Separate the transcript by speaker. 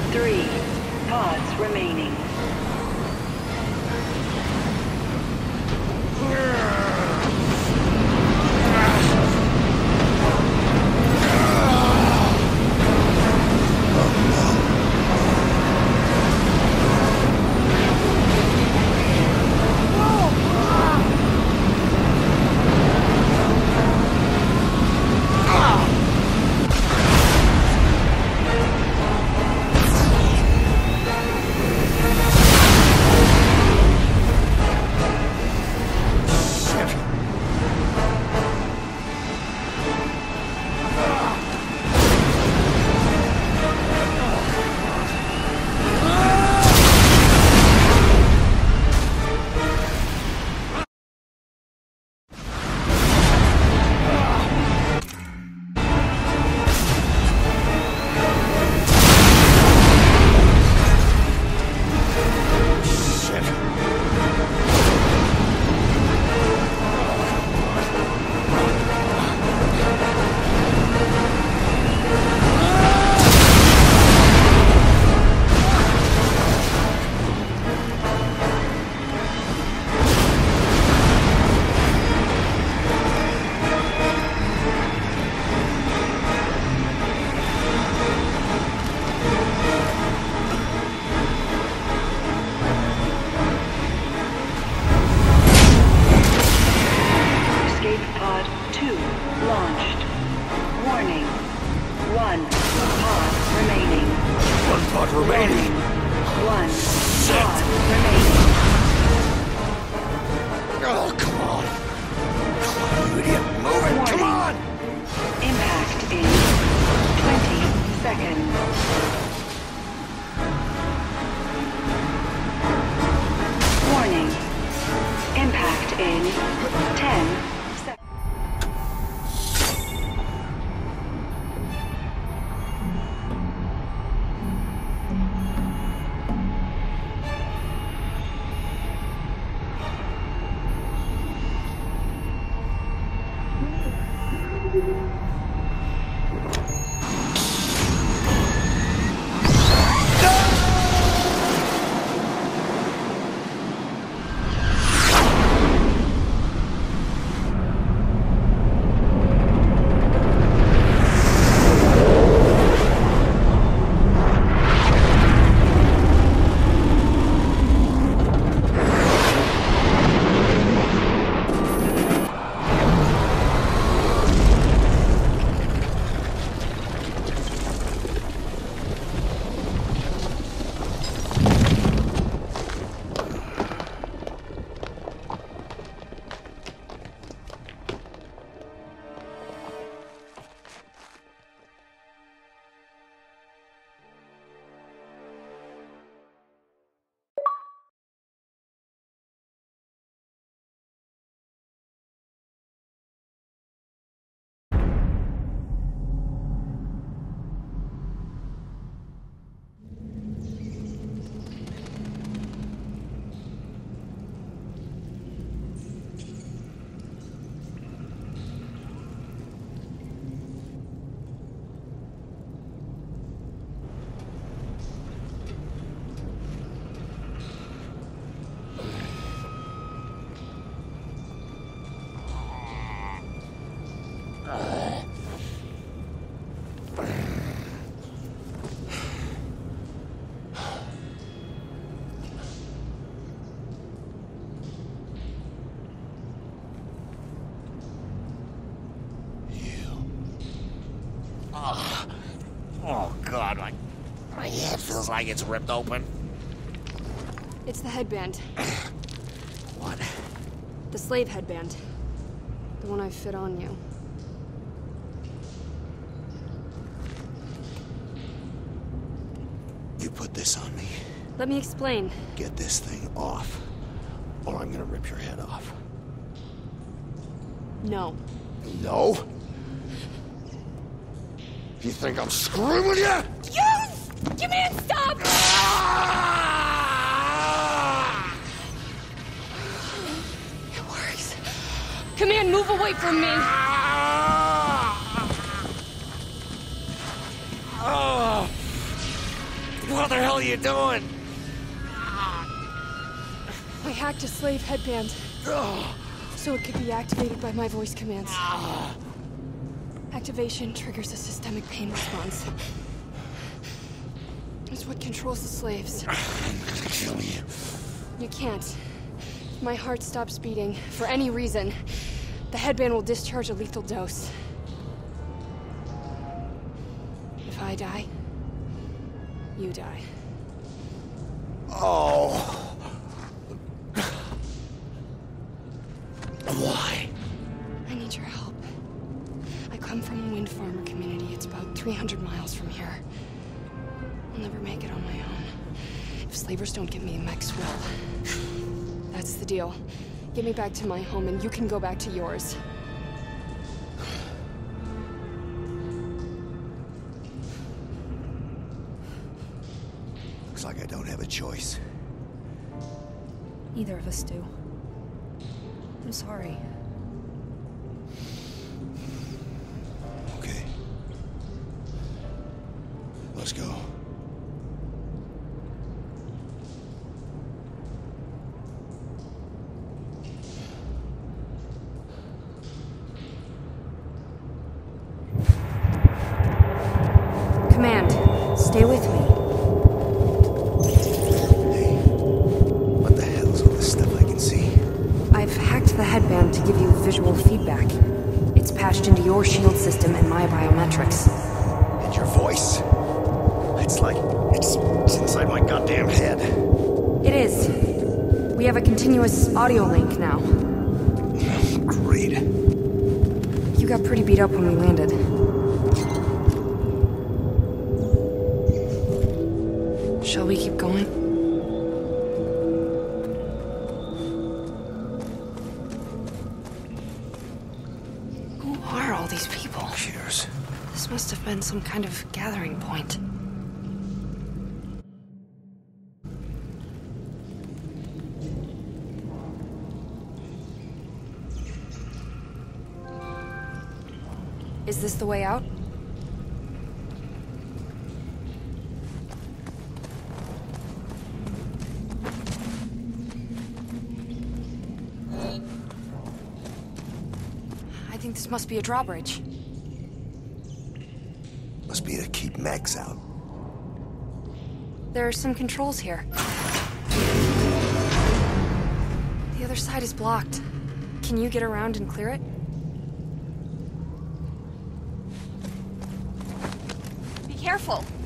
Speaker 1: 3 pods remaining.
Speaker 2: Oh, God, my head feels like it's ripped open.
Speaker 3: It's the headband.
Speaker 2: What?
Speaker 3: The slave headband. The one I fit on you.
Speaker 2: You put this on me.
Speaker 3: Let me explain.
Speaker 2: Get this thing off, or I'm gonna rip your head off.
Speaker 3: No.
Speaker 2: No? You think I'm screwing with you?
Speaker 3: Yes! You man, stop! It works. Command, move away from me!
Speaker 2: What the hell are you doing?
Speaker 3: I hacked a slave headband, so it could be activated by my voice commands. Activation triggers a systemic pain response. It's what controls the slaves.
Speaker 2: I'm gonna kill you.
Speaker 3: You can't. If my heart stops beating, for any reason, the headband will discharge a lethal dose. If I die, you die.
Speaker 2: Oh. Why?
Speaker 3: I need your help. I come from a wind farmer community. It's about 300 miles from here. I'll never make it on my own. If slavers don't get me, Mex will. That's the deal. Get me back to my home and you can go back to yours.
Speaker 2: Looks like I don't have a choice.
Speaker 4: Neither of us do. I'm sorry.
Speaker 2: Okay. Let's go.
Speaker 4: Command, stay with me.
Speaker 2: Hey, what the hell's all this stuff I can see?
Speaker 4: I've hacked the headband to give you visual feedback. It's patched into your shield system and my biometrics.
Speaker 2: And your voice? It's like it's inside my goddamn head.
Speaker 4: It is. We have a continuous audio link now.
Speaker 2: Great.
Speaker 4: You got pretty beat up when we landed. Shall we keep going? Who are all these people?
Speaker 2: Cheers.
Speaker 4: This must have been some kind of gathering point. Is this the way out? I think this must be a drawbridge.
Speaker 2: Must be to keep Max out.
Speaker 4: There are some controls here. The other side is blocked. Can you get around and clear it?
Speaker 3: Be careful.